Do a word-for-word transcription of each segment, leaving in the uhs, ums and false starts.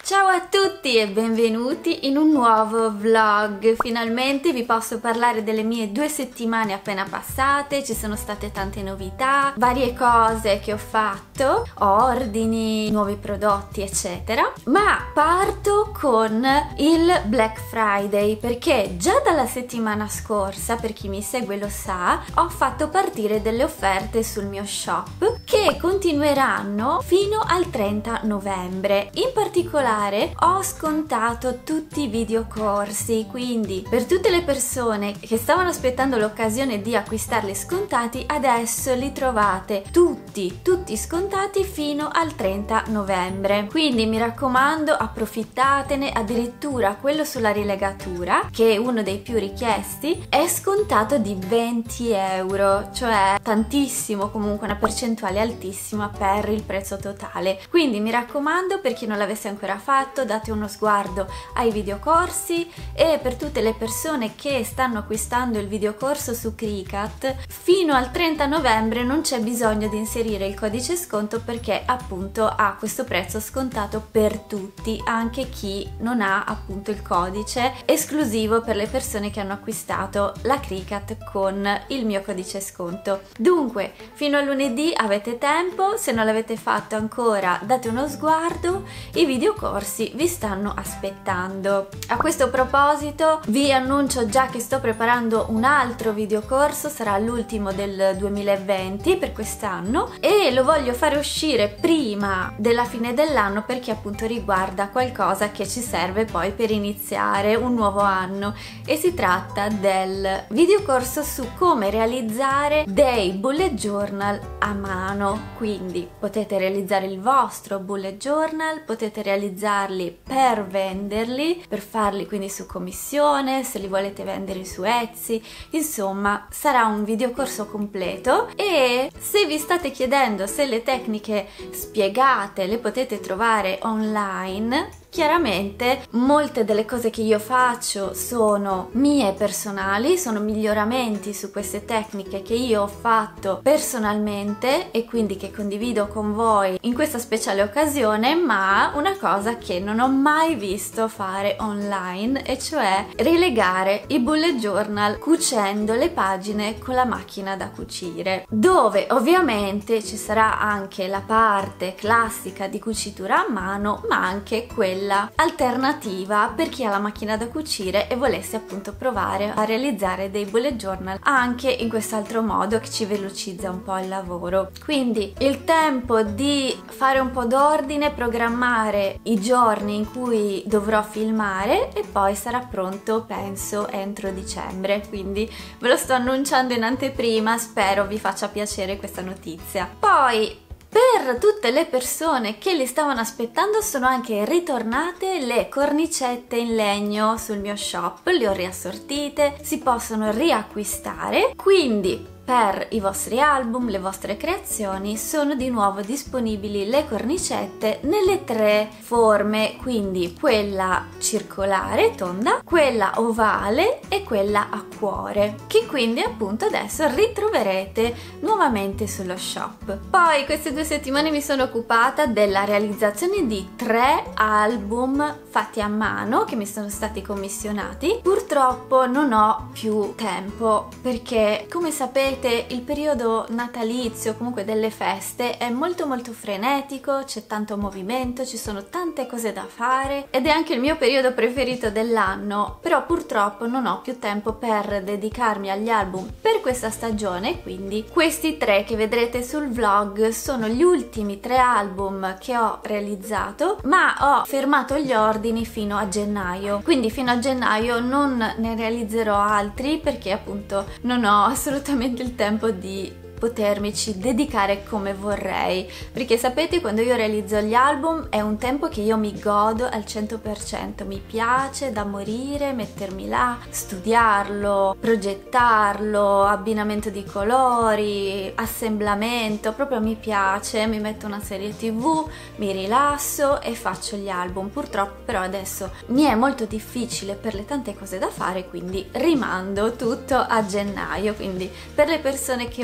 Ciao a tutti e benvenuti in un nuovo vlog. Finalmente vi posso parlare delle mie due settimane appena passate. Ci sono state tante novità, varie cose che ho fatto, ordini, nuovi prodotti eccetera. Ma parto con il Black Friday perché già dalla settimana scorsa, per chi mi segue lo sa, ho fatto partire delle offerte sul mio shop che continueranno fino al trenta novembre. In particolare ho scontato tutti i videocorsi, quindi per tutte le persone che stavano aspettando l'occasione di acquistarli scontati, adesso li trovate tutti, tutti scontati fino al trenta novembre. Quindi mi raccomando, approfittatene. Addirittura quello sulla rilegatura, che è uno dei più richiesti, è scontato di venti euro, cioè tantissimo, comunque una percentuale altissima per il prezzo totale. Quindi mi raccomando, per chi non l'avesse ancora fatto, date uno sguardo ai videocorsi. E per tutte le persone che stanno acquistando il videocorso su Cricut, fino al trenta novembre non c'è bisogno di inserire il codice sconto perché appunto ha questo prezzo scontato per tutti, anche chi non ha appunto il codice, esclusivo per le persone che hanno acquistato la Cricut con il mio codice sconto. Dunque fino a lunedì avete tempo, se non l'avete fatto ancora date uno sguardo, i videocorsi vi stanno aspettando. A questo proposito vi annuncio già che sto preparando un altro videocorso, sarà l'ultimo del duemilaventi per quest'anno e lo voglio fare uscire prima della fine dell'anno perché appunto riguarda qualcosa che ci serve poi per iniziare un nuovo anno, e si tratta del videocorso su come realizzare dei bullet journal a mano. Quindi potete realizzare il vostro bullet journal, potete realizzarli per venderli, per farli quindi su commissione, se li volete vendere su Etsy. Insomma, sarà un videocorso completo, e se vi state chiedendo se le tecniche spiegate le potete trovare online, chiaramente molte delle cose che io faccio sono mie personali, sono miglioramenti su queste tecniche che io ho fatto personalmente e quindi che condivido con voi in questa speciale occasione, ma una cosa che non ho mai visto fare online, e cioè rilegare i bullet journal cucendo le pagine con la macchina da cucire, dove ovviamente ci sarà anche la parte classica di cucitura a mano, ma anche quella alternativa per chi ha la macchina da cucire e volesse appunto provare a realizzare dei bullet journal anche in quest'altro modo che ci velocizza un po' il lavoro. Quindi il tempo di fare un po' d'ordine, programmare i giorni in cui dovrò filmare, e poi sarà pronto penso entro dicembre, quindi ve lo sto annunciando in anteprima, spero vi faccia piacere questa notizia. Poi per tutte le persone che li stavano aspettando sono anche ritornate le cornicette in legno sul mio shop, le ho riassortite, si possono riacquistare, quindi per i vostri album, le vostre creazioni sono di nuovo disponibili le cornicette nelle tre forme, quindi quella circolare, tonda, quella ovale e quella a cuore, che quindi appunto adesso ritroverete nuovamente sullo shop. Poi queste due settimane mi sono occupata della realizzazione di tre album fatti a mano che mi sono stati commissionati. Purtroppo non ho più tempo perché, come sapete, il periodo natalizio, comunque delle feste, è molto molto frenetico, c'è tanto movimento, ci sono tante cose da fare ed è anche il mio periodo preferito dell'anno, però purtroppo non ho più tempo per dedicarmi agli album per questa stagione. Quindi questi tre che vedrete sul vlog sono gli ultimi tre album che ho realizzato, ma ho fermato gli ordini fino a gennaio, quindi fino a gennaio non ne realizzerò altri perché appunto non ho assolutamente il tempo di potermici dedicare come vorrei, perché sapete, quando io realizzo gli album è un tempo che io mi godo al cento per cento, mi piace da morire mettermi là, studiarlo, progettarlo, abbinamento di colori, assemblamento, proprio mi piace, mi metto una serie tv, mi rilasso e faccio gli album. Purtroppo però adesso mi è molto difficile per le tante cose da fare, quindi rimando tutto a gennaio. Quindi per le persone che volessero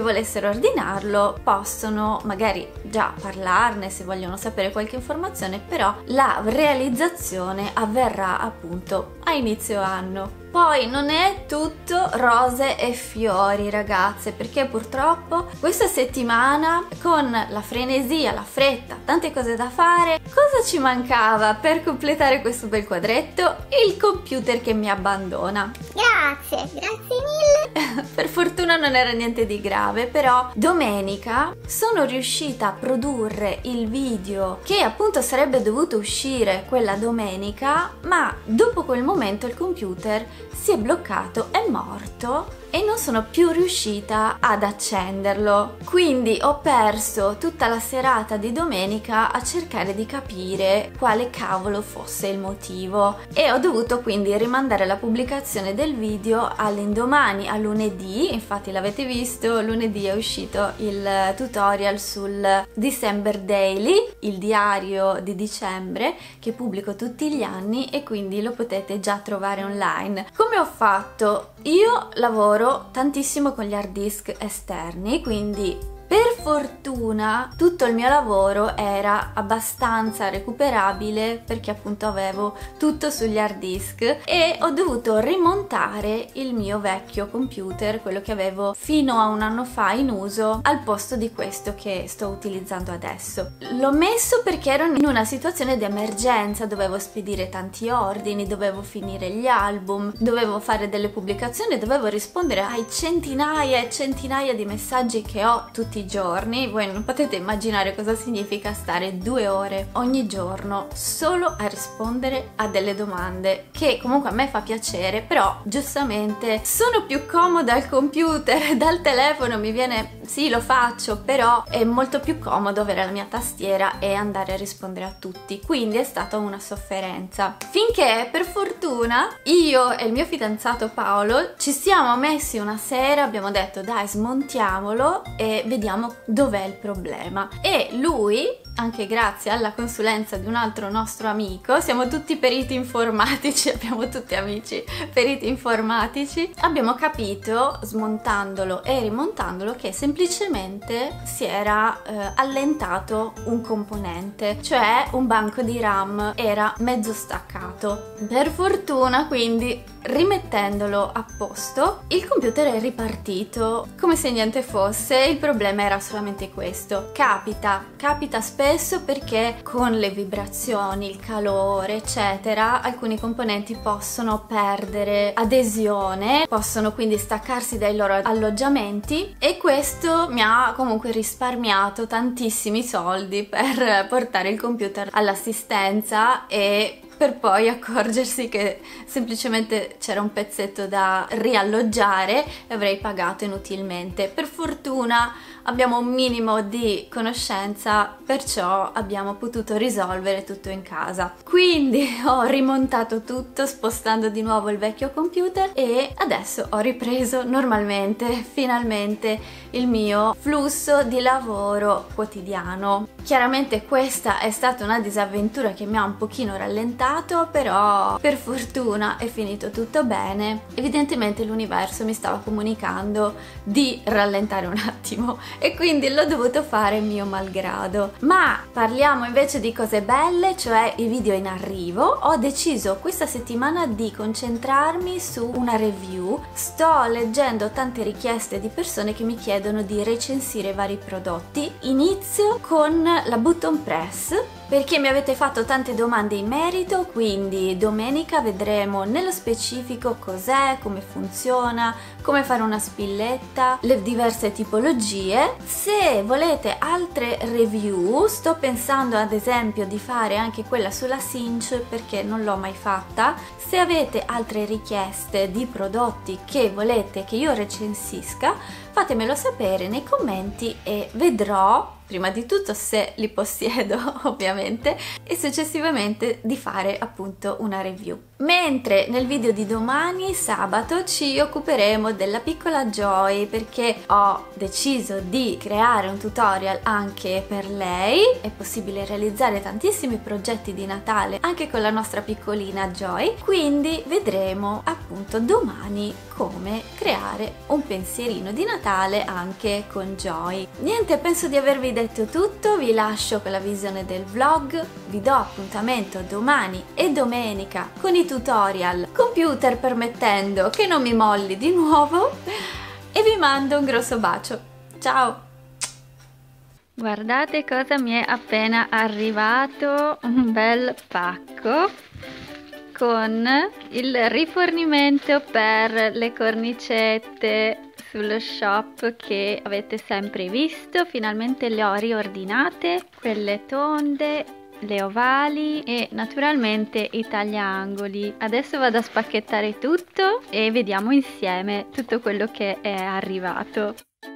ordinarlo possono magari già parlarne se vogliono sapere qualche informazione, però la realizzazione avverrà appunto a inizio anno. Poi non è tutto rose e fiori, ragazze, perché purtroppo questa settimana, con la frenesia, la fretta, tante cose da fare, cosa ci mancava per completare questo bel quadretto? Il computer che mi abbandona. Grazie, grazie mille. Per fortuna non era niente di grave, però domenica sono riuscita a produrre il video che appunto sarebbe dovuto uscire quella domenica, ma dopo quel momento il computer si è bloccato, è morto e non sono più riuscita ad accenderlo. Quindi ho perso tutta la serata di domenica a cercare di capire quale cavolo fosse il motivo e ho dovuto quindi rimandare la pubblicazione del video all'indomani, a lunedì. Infatti l'avete visto, lunedì è uscito il tutorial sul December Daily, il diario di dicembre che pubblico tutti gli anni e quindi lo potete già trovare online. Come ho fatto? Io lavoro tantissimo con gli hard disk esterni, quindi per fortuna tutto il mio lavoro era abbastanza recuperabile perché appunto avevo tutto sugli hard disk e ho dovuto rimontare il mio vecchio computer, quello che avevo fino a un anno fa in uso, al posto di questo che sto utilizzando adesso. L'ho messo perché ero in una situazione di emergenza, dovevo spedire tanti ordini, dovevo finire gli album, dovevo fare delle pubblicazioni, dovevo rispondere ai centinaia e centinaia di messaggi che ho tutti i giorni. Voi non potete immaginare cosa significa stare due ore ogni giorno solo a rispondere a delle domande, che comunque a me fa piacere, però giustamente sono più comoda al computer. Dal telefono mi viene, sì, lo faccio, però è molto più comodo avere la mia tastiera e andare a rispondere a tutti, quindi è stata una sofferenza, finché per fortuna io e il mio fidanzato Paolo ci siamo messi una sera, abbiamo detto dai, smontiamolo e vediamo dov'è il problema. E lui, anche grazie alla consulenza di un altro nostro amico, siamo tutti periti informatici, abbiamo tutti amici periti informatici, abbiamo capito smontandolo e rimontandolo che semplicemente si era eh, allentato un componente, cioè un banco di RAM era mezzo staccato. Per fortuna quindi, rimettendolo a posto, il computer è ripartito come se niente fosse. Il problema era solamente questo. Capita, capita spesso perché con le vibrazioni, il calore, eccetera, alcuni componenti possono perdere adesione, possono quindi staccarsi dai loro alloggiamenti e questo mi ha comunque risparmiato tantissimi soldi per portare il computer all'assistenza e per poi accorgersi che semplicemente c'era un pezzetto da rialloggiare e avrei pagato inutilmente. Per fortuna abbiamo un minimo di conoscenza, perciò abbiamo potuto risolvere tutto in casa. Quindi ho rimontato tutto spostando di nuovo il vecchio computer e adesso ho ripreso normalmente, finalmente, il mio flusso di lavoro quotidiano. Chiaramente questa è stata una disavventura che mi ha un pochino rallentato, però per fortuna è finito tutto bene. Evidentemente l'universo mi stava comunicando di rallentare un attimo e quindi l'ho dovuto fare mio malgrado. Ma parliamo invece di cose belle, cioè i video in arrivo. Ho deciso questa settimana di concentrarmi su una review. Sto leggendo tante richieste di persone che mi chiedono di recensire vari prodotti. Inizio con la button press, perché mi avete fatto tante domande in merito, quindi domenica vedremo nello specifico cos'è, come funziona, come fare una spilletta, le diverse tipologie. Se volete altre review, sto pensando ad esempio di fare anche quella sulla Cinch perché non l'ho mai fatta. Se avete altre richieste di prodotti che volete che io recensisca, fatemelo sapere nei commenti e vedrò prima di tutto se li possiedo ovviamente e successivamente di fare appunto una review. Mentre nel video di domani, sabato, ci occuperemo della piccola Joy perché ho deciso di creare un tutorial anche per lei. È possibile realizzare tantissimi progetti di Natale anche con la nostra piccolina Joy, quindi vedremo appunto appunto domani come creare un pensierino di Natale anche con Joy. Niente, penso di avervi detto tutto, vi lascio con la visione del vlog, vi do appuntamento domani e domenica con i tutorial, computer permettendo che non mi molli di nuovo, e vi mando un grosso bacio. Ciao! Guardate cosa mi è appena arrivato, un bel pacco con il rifornimento per le cornicette sullo shop che avete sempre visto. Finalmente le ho riordinate, quelle tonde, le ovali e naturalmente i tagliangoli. Adesso vado a spacchettare tutto e vediamo insieme tutto quello che è arrivato.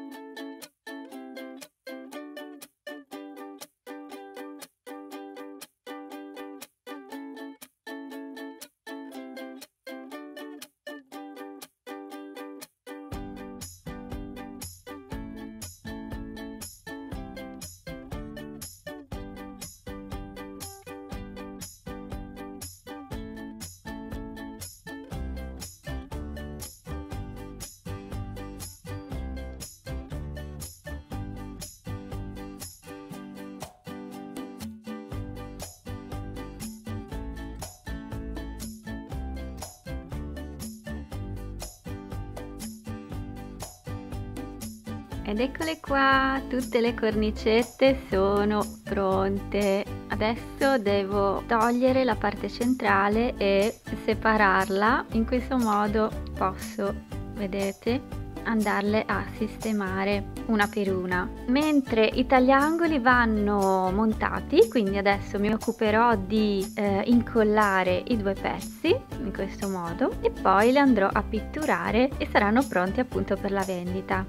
Ed eccole qua, tutte le cornicette sono pronte. Adesso devo togliere la parte centrale e separarla. In questo modo posso, vedete, andarle a sistemare una per una. Mentre i tagliangoli vanno montati, quindi adesso mi occuperò di eh, incollare i due pezzi in questo modo e poi li andrò a pitturare e saranno pronti appunto per la vendita.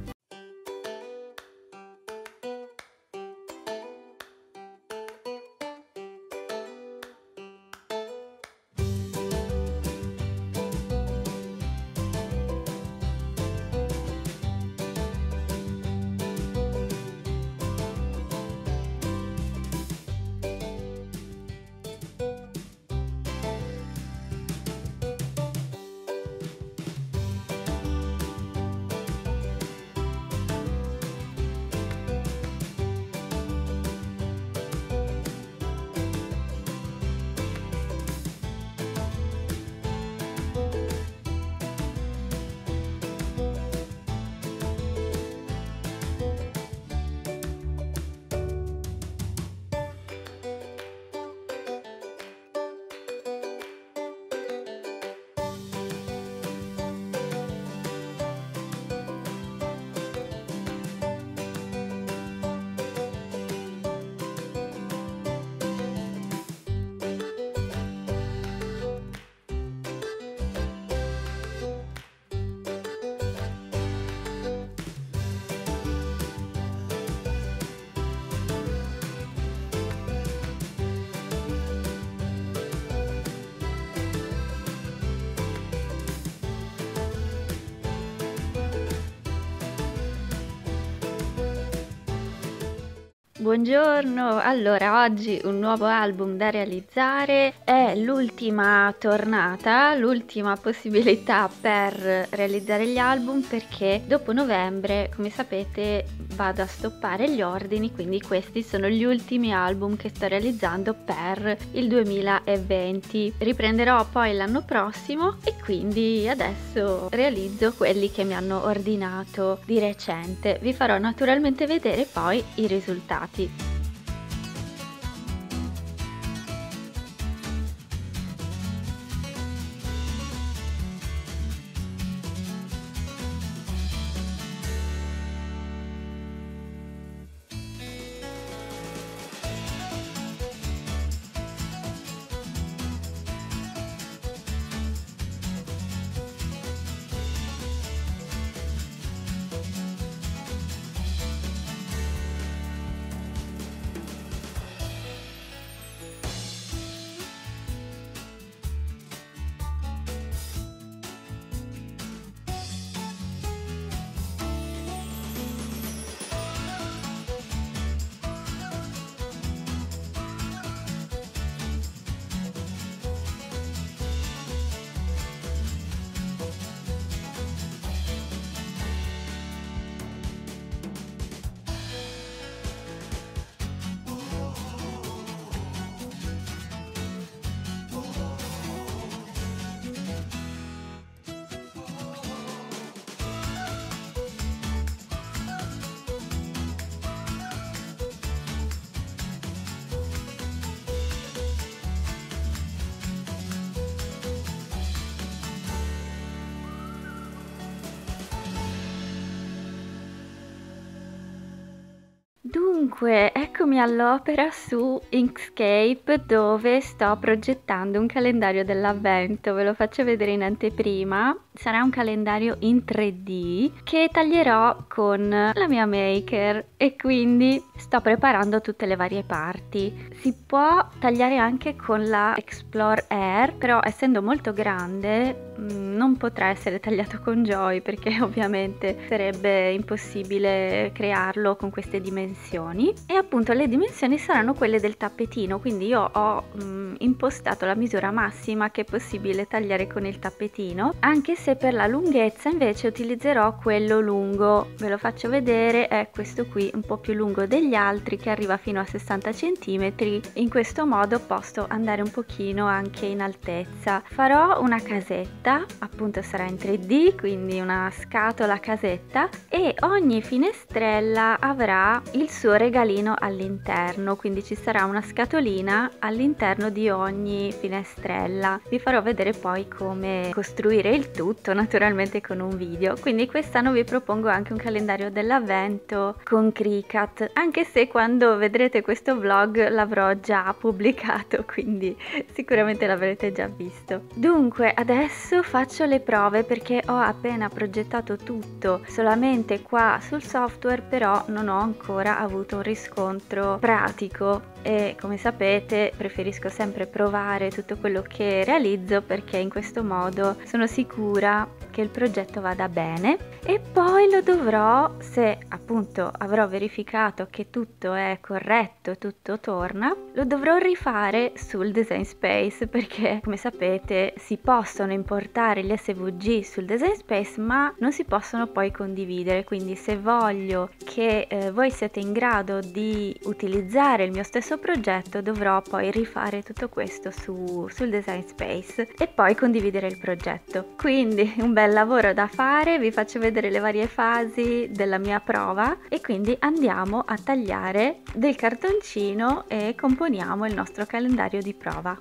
Buongiorno, allora oggi un nuovo album da realizzare, è l'ultima tornata, l'ultima possibilità per realizzare gli album perché dopo novembre, come sapete, vado a stoppare gli ordini, quindi questi sono gli ultimi album che sto realizzando per il duemilaventi. Riprenderò poi l'anno prossimo e quindi adesso realizzo quelli che mi hanno ordinato di recente. Vi farò naturalmente vedere poi i risultati. Dunque, eccomi all'opera su Inkscape dove sto progettando un calendario dell'avvento, ve lo faccio vedere in anteprima. Sarà un calendario in tre D che taglierò con la mia maker e quindi sto preparando tutte le varie parti. Si può tagliare anche con la Explore Air, però essendo molto grande non potrà essere tagliato con Joy perché ovviamente sarebbe impossibile crearlo con queste dimensioni, e appunto le dimensioni saranno quelle del tappetino, quindi io ho mh, impostato la misura massima che è possibile tagliare con il tappetino, anche se per la lunghezza invece utilizzerò quello lungo. Ve lo faccio vedere, è questo qui, un po' più lungo degli altri, che arriva fino a sessanta centimetri. In questo modo posso andare un pochino anche in altezza. Farò una casetta, appunto sarà in tre D, quindi una scatola casetta, e ogni finestrella avrà il suo regalino all'interno, quindi ci sarà una scatolina all'interno di ogni finestrella. Vi farò vedere poi come costruire il tutto, naturalmente con un video. Quindi quest'anno vi propongo anche un calendario dell'avvento con Cricut, anche se quando vedrete questo vlog l'avrò già pubblicato, quindi sicuramente l'avrete già visto. Dunque adesso faccio le prove perché ho appena progettato tutto solamente qua sul software, però non ho ancora avuto un riscontro pratico e come sapete preferisco sempre provare tutto quello che realizzo perché in questo modo sono sicura che il progetto vada bene, e poi lo dovrò, se appunto avrò verificato che tutto è corretto, tutto torna, lo dovrò rifare sul Design Space perché come sapete si possono importare gli S V G sul Design Space ma non si possono poi condividere, quindi se voglio che eh, voi siete in grado di utilizzare il mio stesso progetto dovrò poi rifare tutto questo su, sul Design Space e poi condividere il progetto. Quindi un bel lavoro da fare, vi faccio vedere le varie fasi della mia prova e quindi andiamo a tagliare del cartoncino e componiamo il nostro calendario di prova.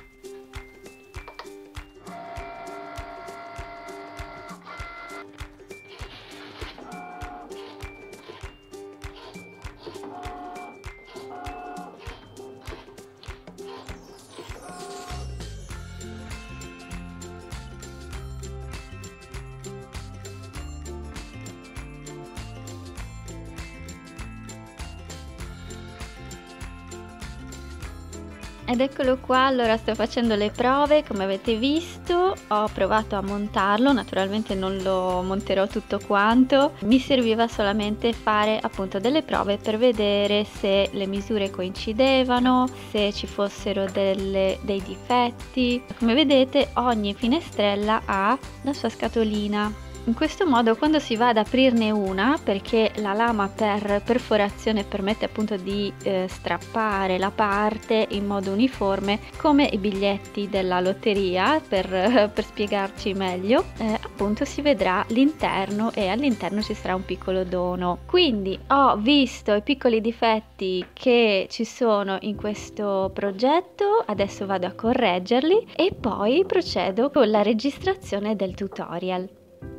Ed eccolo qua, allora sto facendo le prove, come avete visto ho provato a montarlo, naturalmente non lo monterò tutto quanto, mi serviva solamente fare appunto delle prove per vedere se le misure coincidevano, se ci fossero delle, dei difetti. Come vedete ogni finestrella ha la sua scatolina. In questo modo quando si va ad aprirne una, perché la lama per perforazione permette appunto di eh, strappare la parte in modo uniforme come i biglietti della lotteria, per, eh, per spiegarci meglio, eh, appunto si vedrà l'interno e all'interno ci sarà un piccolo dono. Quindi ho visto i piccoli difetti che ci sono in questo progetto, adesso vado a correggerli e poi procedo con la registrazione del tutorial.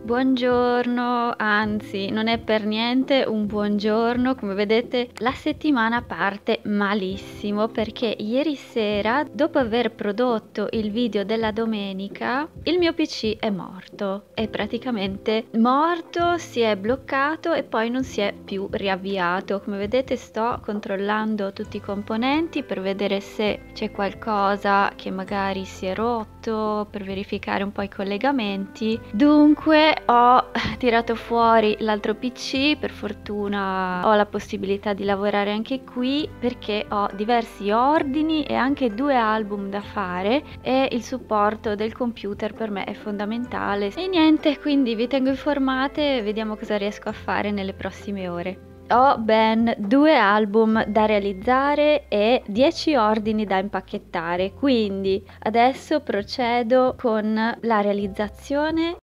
Buongiorno, anzi non è per niente un buongiorno, come vedete la settimana parte malissimo perché ieri sera, dopo aver prodotto il video della domenica, il mio P C è morto, è praticamente morto, si è bloccato e poi non si è più riavviato. Come vedete sto controllando tutti i componenti per vedere se c'è qualcosa che magari si è rotto, per verificare un po' i collegamenti. Dunque ho tirato fuori l'altro P C, per fortuna ho la possibilità di lavorare anche qui perché ho diversi ordini e anche due album da fare e il supporto del computer per me è fondamentale. E niente, quindi vi tengo informate e vediamo cosa riesco a fare nelle prossime ore. Ho ben due album da realizzare e dieci ordini da impacchettare, quindi adesso procedo con la realizzazione.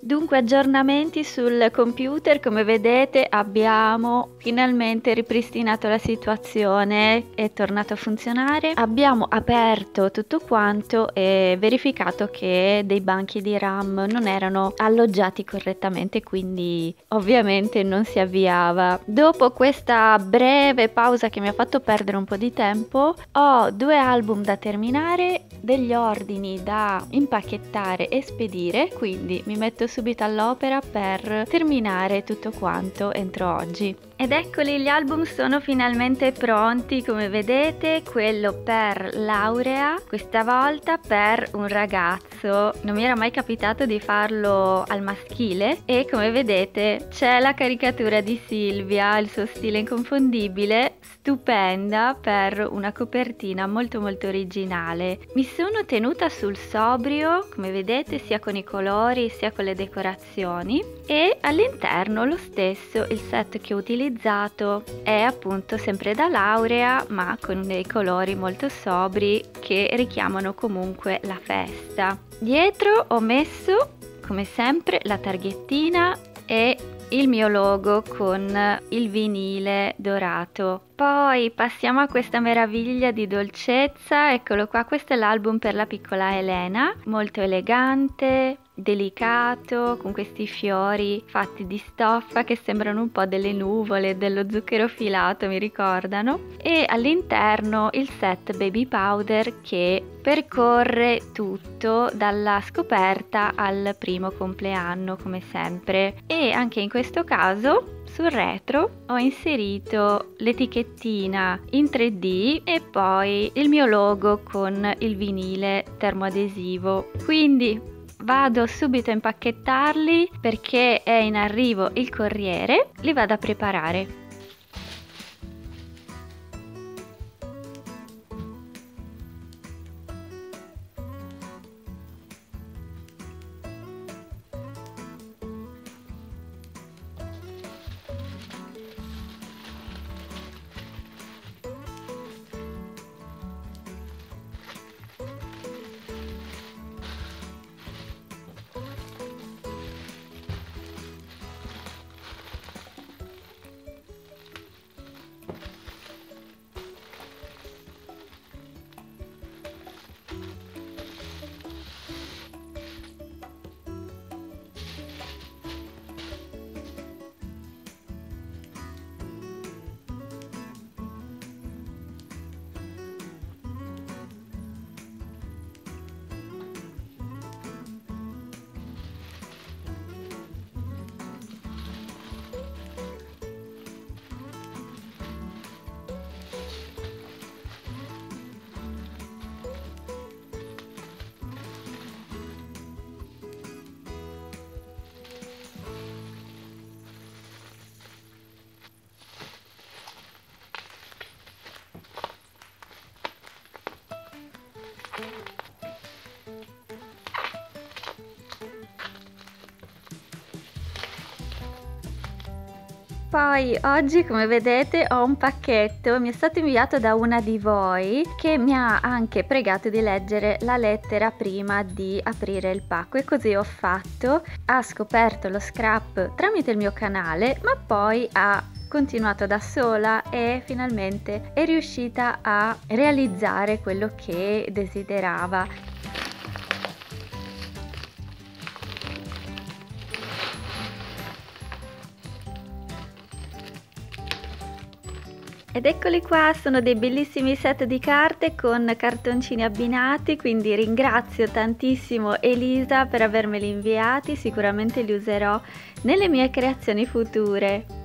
Dunque, aggiornamenti sul computer, come vedete abbiamo finalmente ripristinato la situazione, è tornato a funzionare, abbiamo aperto tutto quanto e verificato che dei banchi di RAM non erano alloggiati correttamente, quindi ovviamente non si avviava. Dopo questa breve pausa che mi ha fatto perdere un po' di tempo, ho due album da terminare, degli ordini da impacchettare e spedire, quindi mi metto subito all'opera per terminare tutto quanto entro oggi. Ed eccoli, gli album sono finalmente pronti, come vedete, quello per laurea, questa volta per un ragazzo. Non mi era mai capitato di farlo al maschile e come vedete c'è la caricatura di Silvia, il suo stile inconfondibile, stupenda per una copertina molto molto originale. Mi sono tenuta sul sobrio, come vedete, sia con i colori sia con le decorazioni, e all'interno lo stesso il set che ho utilizzato è appunto sempre da laurea, ma con dei colori molto sobri che richiamano comunque la festa. Dietro ho messo come sempre la targhettina e il mio logo con il vinile dorato. Poi passiamo a questa meraviglia di dolcezza, eccolo qua, questo è l'album per la piccola Elena, molto elegante, delicato, con questi fiori fatti di stoffa che sembrano un po' delle nuvole, dello zucchero filato, mi ricordano, e all'interno il set baby powder che percorre tutto dalla scoperta al primo compleanno come sempre. E anche in questo caso sul retro ho inserito l'etichettina in tre D e poi il mio logo con il vinile termoadesivo. Quindi vado subito a impacchettarli perché è in arrivo il corriere, li vado a preparare. Poi oggi, come vedete, ho un pacchetto, mi è stato inviato da una di voi che mi ha anche pregato di leggere la lettera prima di aprire il pacco, e così ho fatto. Ha scoperto lo scrap tramite il mio canale, ma poi ha continuato da sola e finalmente è riuscita a realizzare quello che desiderava. Ed eccoli qua, sono dei bellissimi set di carte con cartoncini abbinati, quindi ringrazio tantissimo Elisa per avermeli inviati, sicuramente li userò nelle mie creazioni future.